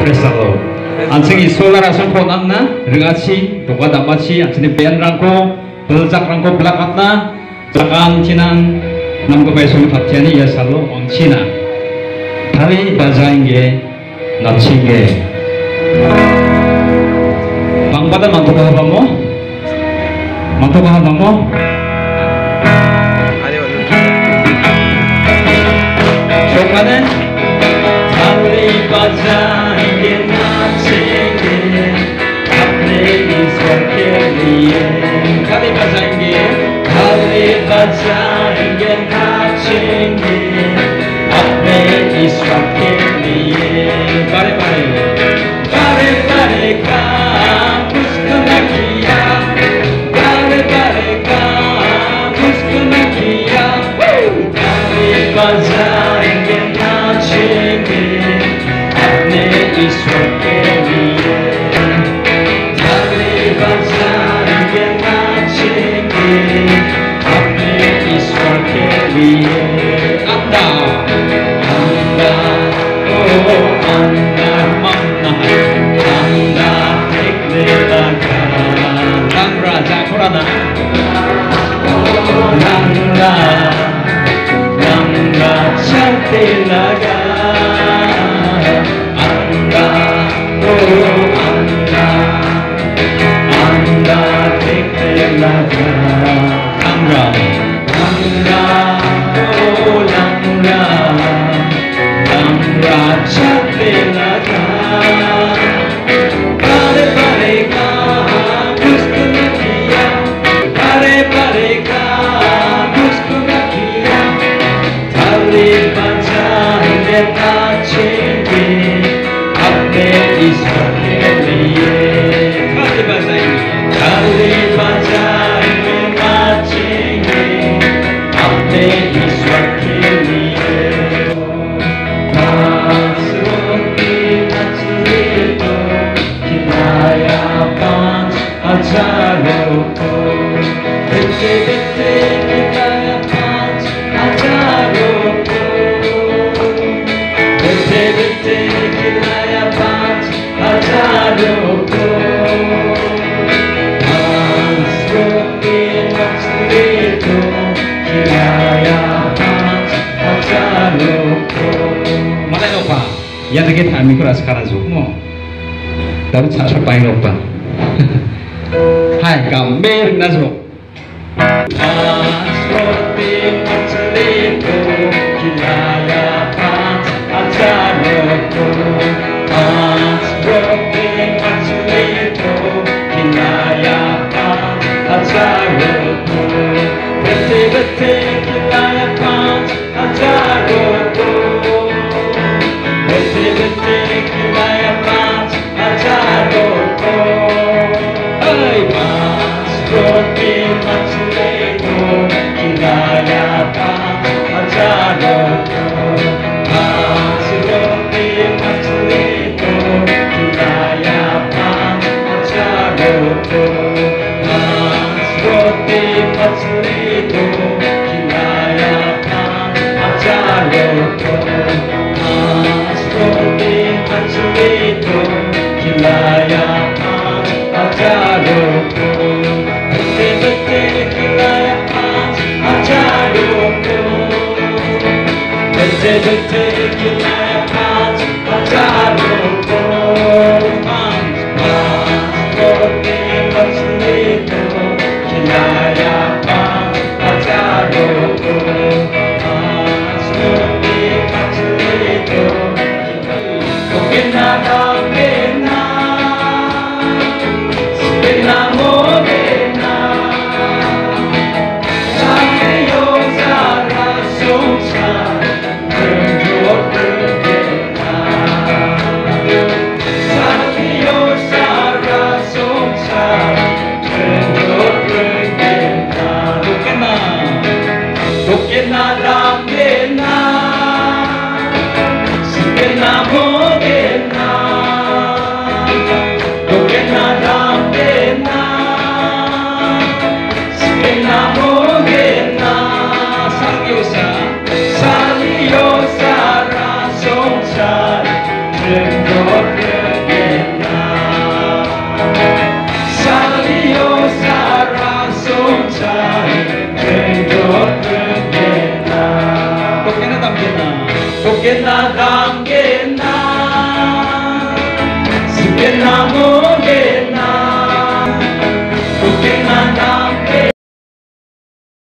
Presalo. Ansing isola rasong konan na, ringachi, tuwa damachi, ansini ben rangko, beljak rangko belakat na, jakan cinang, nam ko paisong patiani ya salo on Cina. Tali bajayenge-Hindi. Bang pada mantu kahaba mo? Mantu kahaba mo? Sokane? Tali bajayenge-Hindi, apne iswar ke liye. Tali bajayenge, tali bajayenge-Hindi, apne iswar ke liye. Bare bare, bare bare काम उसको न किया, bare bare काम उसको न किया. ताली बजाएंगे नाचेंगे अपने ईश्वर के लिए. ताली बजाएंगे नाचेंगे अपने ईश्वर के लिए. अंधा अंधा ओ अंधा मन्ना अंधा देखने लगा. लंगड़ा जाकुराना लंगड़ा लंगड़ा चलते लगा. अंधा ओ अंधा अंधा देखने लगा. लंगड़ा लंगड़ा ओ लंगड़ा लंगड़ा चलते लगा. bare bare काम उसको न किया, bare bare काम उसको न किया. ताली बजाएंगे नाचेंगे अपने ईश्वर के लिए. ताली बजाएंगे नाचेंगे अपने ईश्वर के लिए. बांसुरी मछली को खिलाया 5,000 को. बिकते बिकते खिलाया 5,000 को. बिकते बिकते खिलाया 5,000 को. बांसुरी मछली को खिलाया 5,000 को. Malay opa, yan lagi kami ko sekarang zumo. Tapi saya paling opa. Hai kami nazo. Bansroti machli ko khilaya 5,000 ko. Bansroti machli ko khilaya 5,000 ko. Bete bete khilaya 5,000 ko. Bete bete khilaya 5,000 ko. Hey, बांसुरी मछली को खिलाया 5,000 को. बांसुरी मछली को खिलाया 5,000 को. बांसुरी मछली को खिलाया 5,000 को. बांसुरी मछली को खिलाया 5,000 को. बच्चे बच्चे खिलाया 5,000 को. बच्चे बच्चे खिलाया 5,000 को. बांसुरी मछली को खिलाया 5,000 को. बांसुरी मछली को खिलाया 5,000 Modena 속에나 담겠나 속겠나 담겠나 스겠나 뭐